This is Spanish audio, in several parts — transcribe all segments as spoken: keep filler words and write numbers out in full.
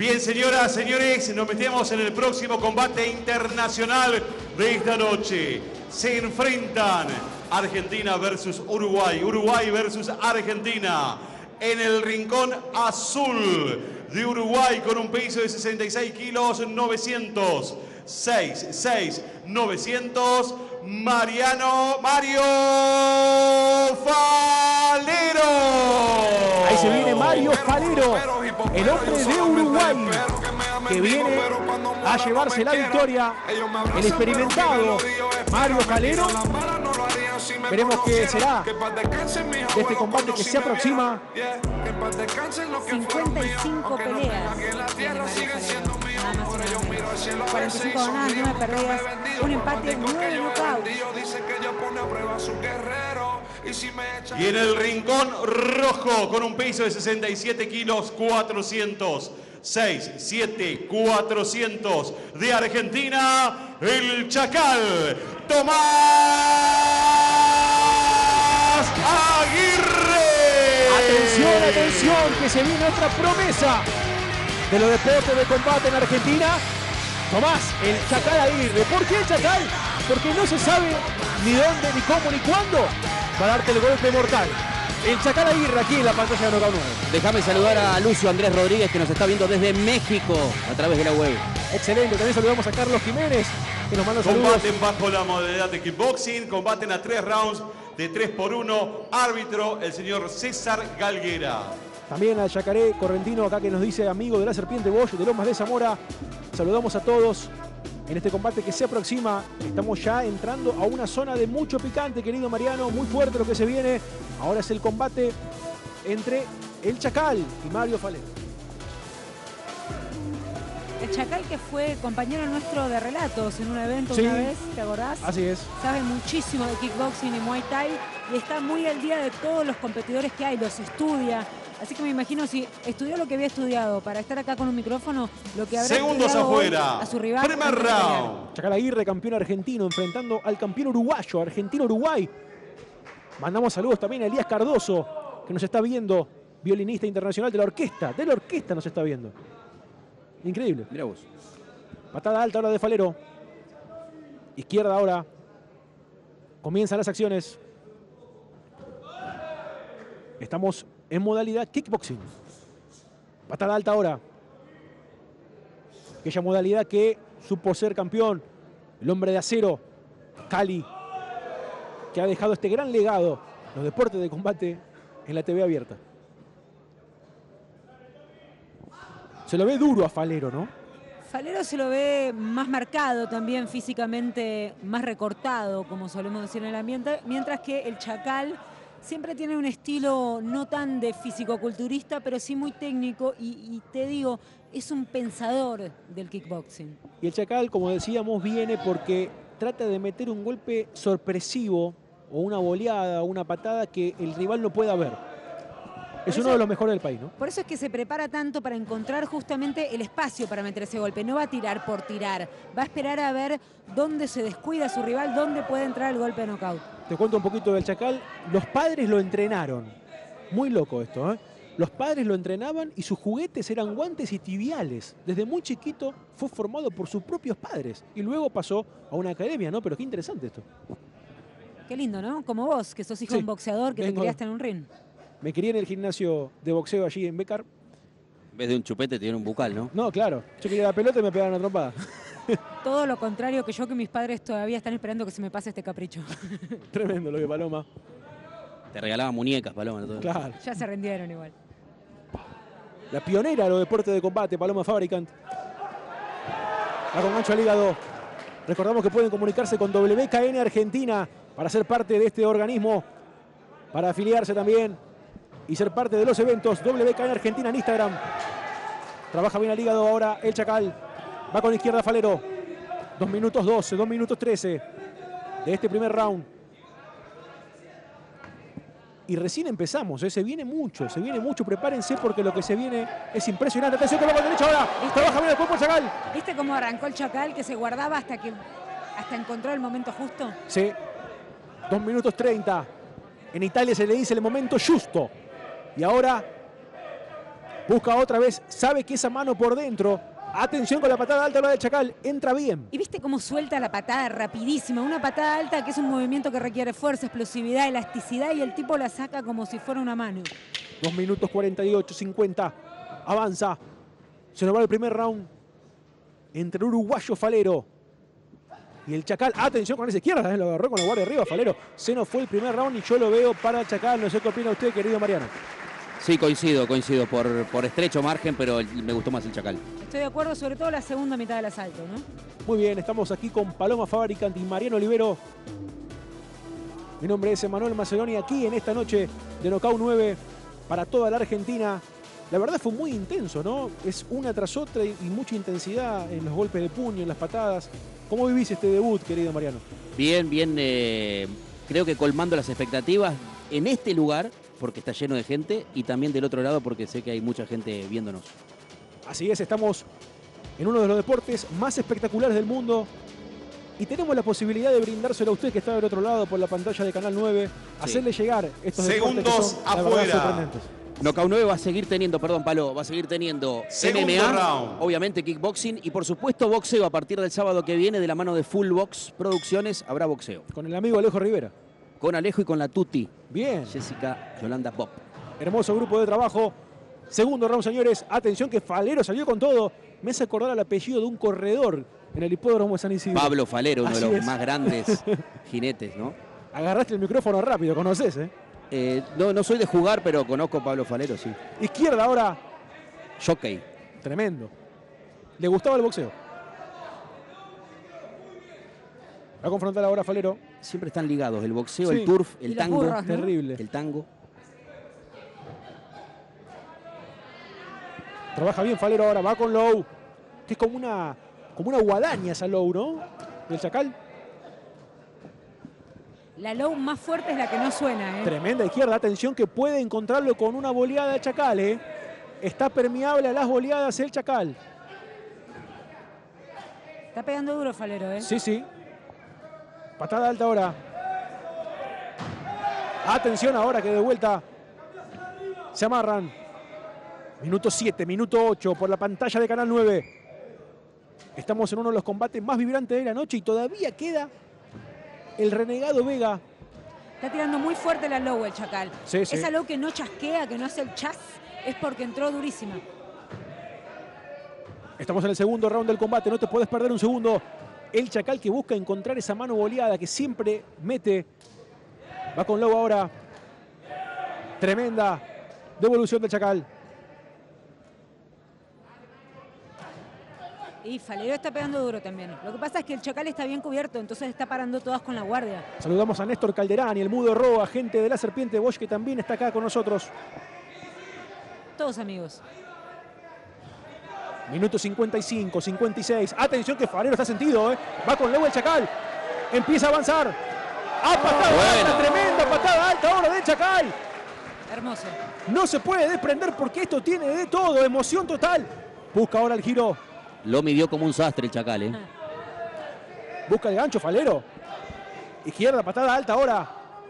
Bien, señoras, señores, nos metemos en el próximo combate internacional de esta noche. Se enfrentan Argentina versus Uruguay, Uruguay versus Argentina. En el rincón azul de Uruguay con un peso de sesenta y seis kilos novecientos. seis, seis, novecientos. Mariano, Mario Falero. Ahí se viene Mario Falero, el hombre de Uruguay, que viene a llevarse la victoria. El experimentado Mario Falero. Veremos qué será de este combate que se aproxima. cincuenta y cinco peleas tiene Mario Falero, nada más y nada menos. cuarenta y cinco ganadas, nueve perdidas, un empate, nueve knockouts. Y en el rincón rojo con un peso de sesenta y siete kilos cuatrocientos. seis, siete, cuatrocientos de Argentina, el Chacal, Tomás Aguirre. Atención, atención, que se viene otra promesa de los deportes de combate en Argentina. Tomás, el Chacal Aguirre. ¿Por qué el Chacal? Porque no se sabe ni dónde, ni cómo, ni cuándo va a darte el golpe mortal. El Chacal Aguirre aquí en la pantalla de Knockout nueve. Déjame saludar a Lucio Andrés Rodríguez, que nos está viendo desde México a través de la web. Excelente, también saludamos a Carlos Jiménez, que nos manda saludos. Combaten bajo la modalidad de kickboxing, combaten a tres rounds de tres por uno. Árbitro, el señor César Galguera. También al Yacaré Correntino acá que nos dice amigo de la Serpiente Bosch de Lomas de Zamora. Saludamos a todos en este combate que se aproxima. Estamos ya entrando a una zona de mucho picante, querido Mariano. Muy fuerte lo que se viene. Ahora es el combate entre el Chacal y Mario Falero. El Chacal, que fue compañero nuestro de relatos en un evento Sí, una vez, ¿te acordás? Así es. Sabe muchísimo de kickboxing y Muay Thai y está muy al día de todos los competidores que hay, los estudia. Así que me imagino si estudió lo que había estudiado para estar acá con un micrófono, lo que habrá Segundos estudiado hoy afuera. a su rival. Primer round. Chacal Aguirre, campeón argentino, enfrentando al campeón uruguayo, Argentino-Uruguay. Mandamos saludos también a Elías Cardoso, que nos está viendo, violinista internacional de la orquesta. De la orquesta nos está viendo. Increíble. Mira vos. Patada alta ahora de Falero. Izquierda ahora. Comienzan las acciones. Estamos en modalidad kickboxing. Patada alta ahora. Aquella modalidad que supo ser campeón. El hombre de acero, Cali, que ha dejado este gran legado en los deportes de combate en la T V abierta. Se lo ve duro a Falero, ¿no? Falero se lo ve más marcado también físicamente, más recortado, como solemos decir en el ambiente, mientras que el Chacal siempre tiene un estilo no tan de fisicoculturista, pero sí muy técnico y, y te digo, es un pensador del kickboxing. Y el Chacal, como decíamos, viene porque trata de meter un golpe sorpresivo o una boleada o una patada que el rival no pueda ver. Es uno de los mejores del país, ¿no? Por eso es que se prepara tanto para encontrar justamente el espacio para meter ese golpe. No va a tirar por tirar. Va a esperar a ver dónde se descuida su rival, dónde puede entrar el golpe de knockout. Te cuento un poquito del Chacal. Los padres lo entrenaron. Muy loco esto, ¿eh? Los padres lo entrenaban y sus juguetes eran guantes y tibiales. Desde muy chiquito fue formado por sus propios padres. Y luego pasó a una academia, ¿no? Pero qué interesante esto. Qué lindo, ¿no? Como vos, que sos hijo Sí, de un boxeador, que vengo- te criaste en un ring. Me crié en el gimnasio de boxeo allí en Becar. En vez de un chupete tiene un bucal, ¿no? No, claro. Yo quería la pelota y me pegaron una trompada. Todo lo contrario que yo, que mis padres todavía están esperando que se me pase este capricho. Tremendo lo que Paloma. Te regalaba muñecas, Paloma. Todo. Claro. Ya se rindieron igual. La pionera de los deportes de combate, Paloma Fabricant. Va con gancho al hígado. Recordamos que pueden comunicarse con W K N Argentina para ser parte de este organismo, para afiliarse también y ser parte de los eventos. W K N Argentina en Instagram. Trabaja bien al hígado ahora el Chacal. Va con izquierda Falero. dos minutos doce, dos minutos trece de este primer round. Y recién empezamos, ¿eh? Se viene mucho, se viene mucho. Prepárense porque lo que se viene es impresionante. Atención con la mano derecha ahora. Trabaja bien el cuerpo el Chacal. ¿Viste cómo arrancó el Chacal, que se guardaba hasta que hasta encontró el momento justo? Sí. dos minutos treinta. En Italia se le dice el momento justo. Y ahora Busca otra vez, sabe que esa mano por dentro. Atención con la patada alta del Chacal, entra bien. Y viste cómo suelta la patada rapidísima. Una patada alta que es un movimiento que requiere fuerza, explosividad, elasticidad y el tipo la saca como si fuera una mano. dos minutos cuarenta y ocho, cincuenta. Avanza. Se nos va el primer round entre el uruguayo Falero y el Chacal. Atención con esa izquierda, ¿eh? Lo agarró con la guardia arriba Falero. Se nos fue el primer round y yo lo veo para el Chacal. No sé qué opina usted, querido Mariano. Sí, coincido, coincido por, por estrecho margen, pero me gustó más el Chacal. Estoy de acuerdo, sobre todo la segunda mitad del asalto, ¿no? Muy bien, estamos aquí con Paloma Fabricant y Mariano Olivero. Mi nombre es Emanuel Macedoni, aquí en esta noche de Knockout nueve para toda la Argentina. La verdad fue muy intenso, ¿no? Es una tras otra y mucha intensidad en los golpes de puño, en las patadas. ¿Cómo vivís este debut, querido Mariano? Bien, bien, eh, creo que colmando las expectativas en este lugar, porque está lleno de gente, y también del otro lado porque sé que hay mucha gente viéndonos. Así es, estamos en uno de los deportes más espectaculares del mundo y tenemos la posibilidad de brindárselo a usted que está del otro lado por la pantalla de Canal nueve, sí. Hacerle llegar estos segundos deportes que son, la verdad, afuera. sorprendentes. Knockout nueve va a seguir teniendo, perdón, Palo, va a seguir teniendo Segundo M M A, round. obviamente kickboxing y por supuesto boxeo a partir del sábado que viene de la mano de Full Box Producciones habrá boxeo. Con el amigo Alejo Rivera. Con Alejo y con la Tuti. Bien. Jessica Yolanda Bob. Hermoso grupo de trabajo. Segundo round, señores. Atención que Falero salió con todo. Me hace acordar al apellido de un corredor en el hipódromo de San Isidro. Pablo Falero, uno Así de los es. más grandes jinetes, ¿no? Agarraste el micrófono rápido, conoces, ¿eh? Eh, no, no soy de jugar, pero conozco a Pablo Falero, sí. Izquierda ahora. Jockey. Tremendo. Le gustaba el boxeo. Va a confrontar ahora a Falero. Siempre están ligados, el boxeo, Sí. el turf, Y el los tango. burros, ¿no? Terrible. El tango. Trabaja bien Falero ahora. Va con low. Que es como una, como una guadaña esa low, ¿no? Del Chacal. La low más fuerte es la que no suena, ¿eh? Tremenda izquierda. Atención que puede encontrarlo con una boleada de Chacal, ¿eh? Está permeable a las boleadas el Chacal. Está pegando duro Falero, ¿eh? Sí, sí. Patada alta ahora. Atención ahora que de vuelta se amarran. Minuto siete, minuto ocho por la pantalla de Canal nueve. Estamos en uno de los combates más vibrantes de la noche y todavía queda el renegado Vega. Está tirando muy fuerte la low el Chacal. Sí, sí. Esa low que no chasquea, que no hace el chas, es porque entró durísima. Estamos en el segundo round del combate, no te puedes perder un segundo. El Chacal que busca encontrar esa mano boleada que siempre mete. Va con low ahora. Tremenda devolución del Chacal. Y Falero está pegando duro también. Lo que pasa es que el Chacal está bien cubierto, entonces está parando todas con la guardia. Saludamos a Néstor Calderán y el Mudo Roa, gente de la Serpiente Bosch que también está acá con nosotros. Todos amigos. Minuto cincuenta y cinco, cincuenta y seis. Atención que Falero está sentido, ¿eh? Va con low el Chacal. Empieza a avanzar. ¡Ah, patada Bueno. alta! Tremenda patada alta ahora del Chacal. Hermoso. No se puede desprender porque esto tiene de todo. Emoción total. Busca ahora el giro. Lo midió como un sastre el Chacal, ¿eh? Busca el gancho, Falero. Izquierda, patada alta ahora.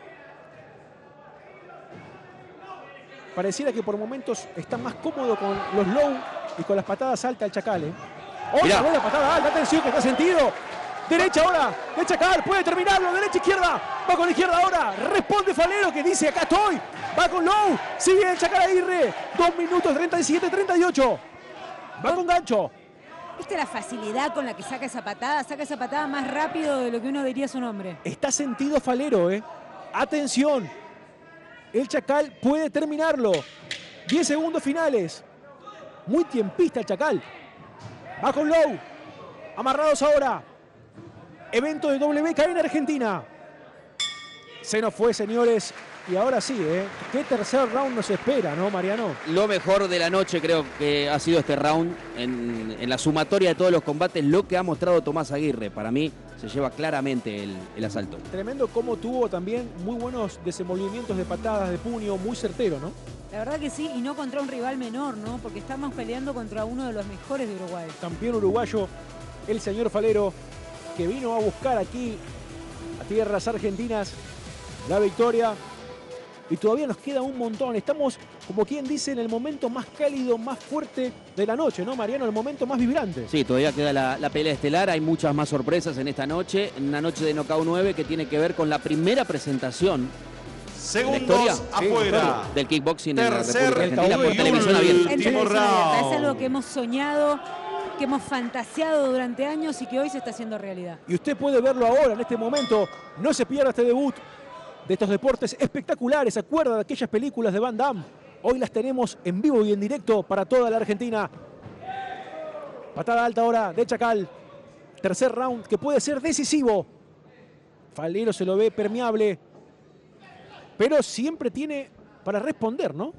Pareciera que por momentos está más cómodo con los low y con las patadas altas el Chacal, ¿eh? Otra Mirá. buena patada alta, atención que está sentido. Derecha ahora, el Chacal, puede terminarlo, derecha, izquierda. Va con la izquierda ahora, responde Falero que dice, acá estoy. Va con low, sigue el Chacal Aguirre. dos minutos treinta y siete, treinta y ocho. Va con gancho. ¿Viste la facilidad con la que saca esa patada? Saca esa patada más rápido de lo que uno diría su nombre. Está sentido Falero, ¿eh? Atención. El Chacal puede terminarlo. diez segundos finales. Muy tiempista el Chacal. Va con low. Amarrados ahora. Evento de W K N Argentina. Se nos fue, señores. Y ahora sí, ¿eh? ¿Qué tercer round nos espera, no, Mariano? Lo mejor de la noche creo que ha sido este round en, en la sumatoria de todos los combates, lo que ha mostrado Tomás Aguirre. Para mí se lleva claramente el, el asalto. Tremendo cómo tuvo también muy buenos desenvolvimientos de patadas, de puño, muy certero, ¿no? La verdad que sí, y no contra un rival menor, ¿no? Porque estamos peleando contra uno de los mejores de Uruguay. Campeón uruguayo, el señor Falero, que vino a buscar aquí, a tierras argentinas, la victoria. y todavía nos queda un montón. Estamos, como quien dice, en el momento más cálido, más fuerte de la noche, ¿no, Mariano? El momento más vibrante. Sí, todavía queda la, la pelea estelar. Hay muchas más sorpresas en esta noche. En una noche de Knockout nueve que tiene que ver con la primera presentación Segundos afuera del kickboxing en la Tercer República Argentina por y televisión abierta. En último televisión abierta. round. Es algo que hemos soñado, que hemos fantaseado durante años y que hoy se está haciendo realidad. Y usted puede verlo ahora, en este momento. No se pierda este debut de estos deportes espectaculares. ¿Se acuerda de aquellas películas de Van Damme? Hoy las tenemos en vivo y en directo para toda la Argentina. Patada alta ahora de Chacal. Tercer round que puede ser decisivo. Falero se lo ve permeable, pero siempre tiene para responder, ¿no?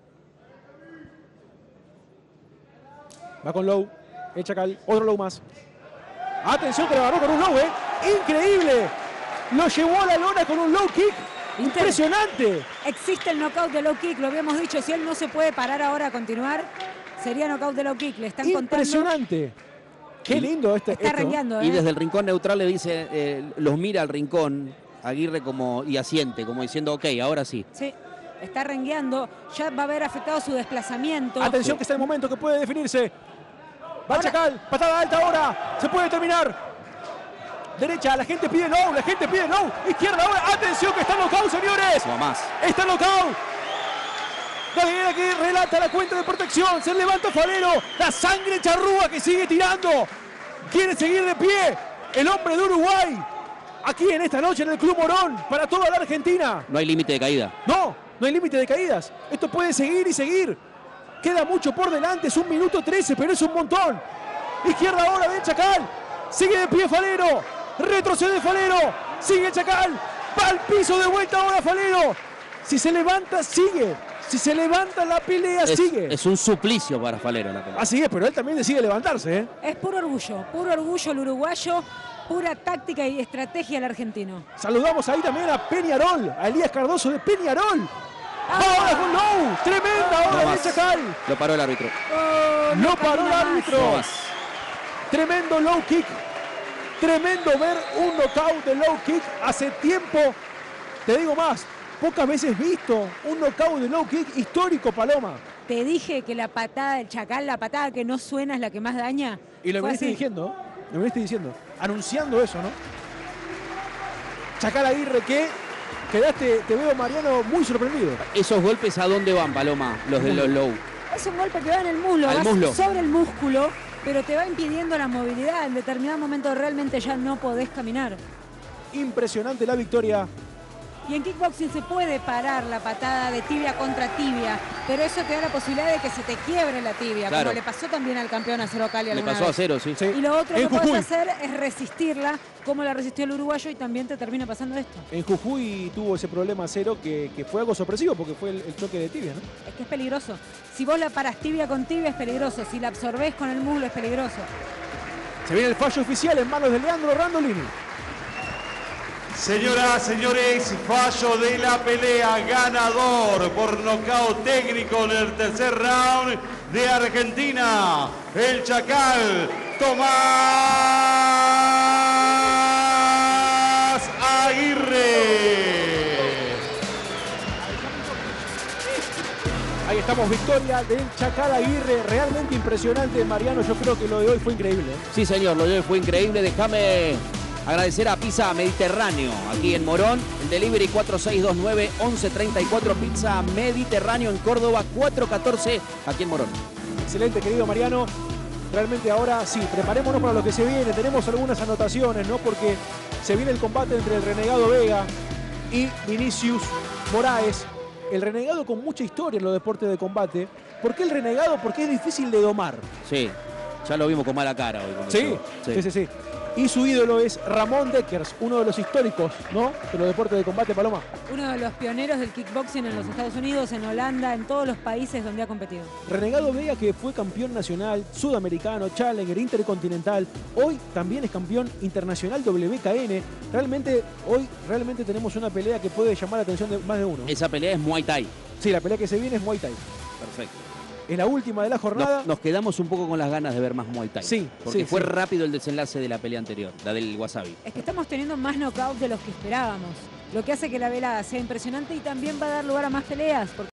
Va con low. El Chacal, otro low más. Atención que lo agarró con un low, ¿eh? ¡Increíble! Lo llevó a la lona con un low kick. ¡Impresionante! Existe el knockout de low kick, lo habíamos dicho. Si él no se puede parar ahora a continuar, sería knockout de low kick. Le están contando. Impresionante. Qué lindo este. Está esto. rengueando, ¿eh? Y desde el rincón neutral le dice, eh, los mira al rincón, Aguirre como y asiente, como diciendo, ok, ahora sí. Sí, está rengueando. Ya va a haber afectado su desplazamiento. Atención que está el momento que puede definirse. Va Ahora- Chacal, patada alta ahora. Se puede terminar. Derecha, la gente pide no, la gente pide no. Izquierda ahora, atención que está knockout, señores. No más. Está knockout. Gabriela que relata la cuenta de protección. Se levanta Falero. La sangre charrúa que sigue tirando. Quiere seguir de pie. El hombre de Uruguay. Aquí en esta noche en el Club Morón. Para toda la Argentina. No hay límite de caída. No, no hay límite de caídas. Esto puede seguir y seguir. Queda mucho por delante. Es un minuto trece, pero es un montón. Izquierda ahora de Chacal. Sigue de pie Falero. Retrocede Falero. Sigue Chacal. Va al piso de vuelta ahora Falero. Si se levanta, sigue. Si se levanta la pelea, Es, sigue. es un suplicio para Falero la pelea. Así es, pero él también decide levantarse, ¿eh? Es puro orgullo, puro orgullo el uruguayo, pura táctica y estrategia el argentino. Saludamos ahí también a Peñarol, a Elías Cardoso de Peñarol. Ah. Ahora con low. Tremenda No ahora de más. Chacal. Lo paró el árbitro. Oh, No paró el camina más. árbitro. No más. Tremendo low kick. Tremendo ver un knockout de low kick. Hace tiempo, te digo más, pocas veces visto un knockout de low kick histórico, Paloma. Te dije que la patada del Chacal, la patada que no suena es la que más daña. Y lo Fue veniste así. diciendo, lo veniste diciendo, anunciando eso, ¿no? Chacal Aguirre, que quedaste, te veo, Mariano, muy sorprendido. Esos golpes a dónde van, Paloma, los de los low. Es un golpe que va en el muslo, Al va muslo. sobre el músculo, pero te va impidiendo la movilidad. En determinado momento realmente ya no podés caminar. Impresionante la victoria. Y en kickboxing se puede parar la patada de tibia contra tibia, pero eso te da la posibilidad de que se te quiebre la tibia, Claro. como le pasó también al campeón Acero Cali Le alguna pasó a vez. cero, sí. Sí. Y lo otro En que puedes Jujuy. hacer es resistirla, como la resistió el uruguayo, y también te termina pasando esto. En Jujuy tuvo ese problema cero que, que fue algo sorpresivo porque fue el, el choque de tibia, ¿no? Es que es peligroso. Si vos la paras tibia con tibia es peligroso, si la absorbés con el muslo es peligroso. Se viene el fallo oficial en manos de Leandro Randolini. Señoras, señores, fallo de la pelea, ganador por nocaut técnico en el tercer round de Argentina, el Chacal Tomás Aguirre. Ahí estamos, victoria del Chacal Aguirre, realmente impresionante, Mariano. Yo creo que lo de hoy fue increíble, ¿eh? Sí, señor, lo de hoy fue increíble. Déjame agradecer a Pizza Mediterráneo, aquí en Morón. El delivery cuatro seis dos nueve, once treinta y cuatro, Pizza Mediterráneo en Córdoba, cuatro catorce, aquí en Morón. Excelente, querido Mariano. Realmente ahora sí, preparémonos para lo que se viene. Tenemos algunas anotaciones, ¿no? Porque se viene el combate entre el Renegado Vega y Vinicius Moraes. El Renegado con mucha historia en los deportes de combate. ¿Por qué el Renegado? Porque es difícil de domar. Sí, ya lo vimos con mala cara hoy. con Sí, eso. sí, sí, sí. Y su ídolo es Ramón Deckers, uno de los históricos, ¿no? De los deportes de combate, Paloma. Uno de los pioneros del kickboxing en los Estados Unidos, en Holanda, en todos los países donde ha competido. Renegado Vega, que fue campeón nacional, sudamericano, challenger, intercontinental. Hoy también es campeón internacional W K N. Realmente, hoy realmente tenemos una pelea que puede llamar la atención de más de uno. Esa pelea es Muay Thai. Sí, la pelea que se viene es Muay Thai. Perfecto. Es la última de la jornada. Nos, nos quedamos un poco con las ganas de ver más Muay Thai. Sí, Porque sí, fue sí. rápido el desenlace de la pelea anterior, la del Wasabi. Es que estamos teniendo más knockouts de los que esperábamos. lo que hace que la velada sea impresionante y también va a dar lugar a más peleas. Porque